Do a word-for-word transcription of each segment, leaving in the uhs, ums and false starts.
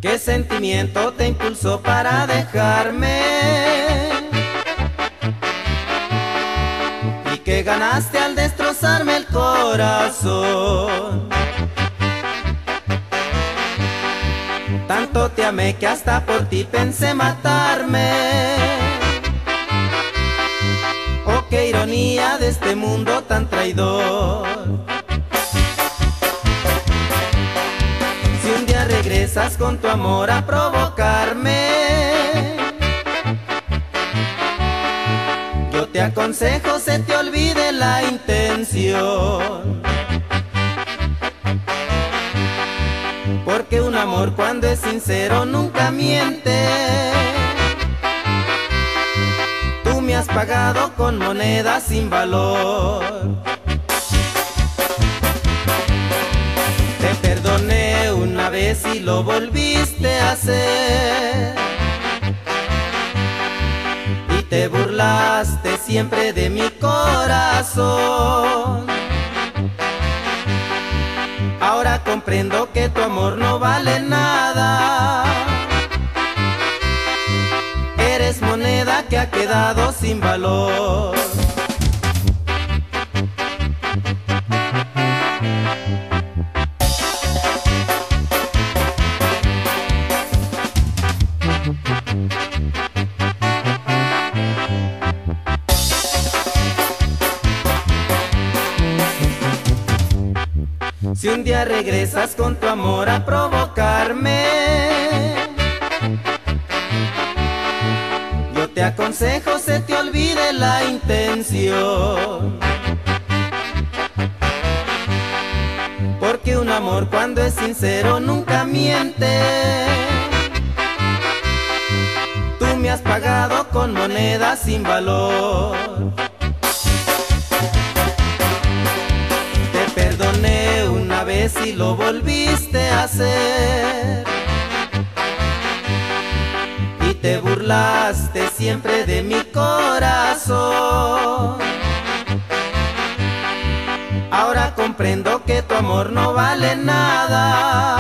¿Qué sentimiento te impulsó para dejarme? ¿Y qué ganaste al destrozarme el corazón? Tanto te amé que hasta por ti pensé matarme. Oh, qué ironía de este mundo tan traidor. Si un día regresas con tu amor a provocarme, yo te aconsejo se te olvide la intención. Porque un amor cuando es sincero nunca miente. Tú me has pagado con monedas sin valor. Te perdoné una vez y lo volviste a hacer. Y te burlaste siempre de mi corazón. Ahora comprendo que tu amor no vale nada. Eres moneda que ha quedado sin valor. Si un día regresas con tu amor a provocarme, yo te aconsejo se te olvide la intención. Porque un amor cuando es sincero nunca miente. Tú me has pagado con monedas sin valor. Perdoné una vez y lo volviste a hacer. Y te burlaste siempre de mi corazón. Ahora comprendo que tu amor no vale nada.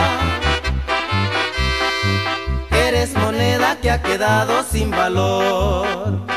Eres moneda que ha quedado sin valor.